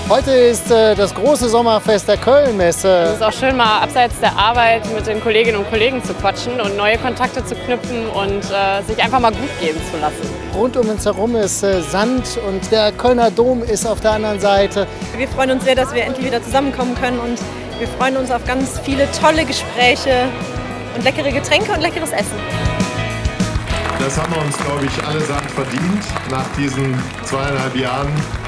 Heute ist das große Sommerfest der Kölnmesse. Es ist auch schön, mal abseits der Arbeit mit den Kolleginnen und Kollegen zu quatschen und neue Kontakte zu knüpfen und sich einfach mal gut gehen zu lassen. Rund um uns herum ist Sand und der Kölner Dom ist auf der anderen Seite. Wir freuen uns sehr, dass wir endlich wieder zusammenkommen können und wir freuen uns auf ganz viele tolle Gespräche und leckere Getränke und leckeres Essen. Das haben wir uns, glaube ich, allesamt verdient nach diesen 2,5 Jahren.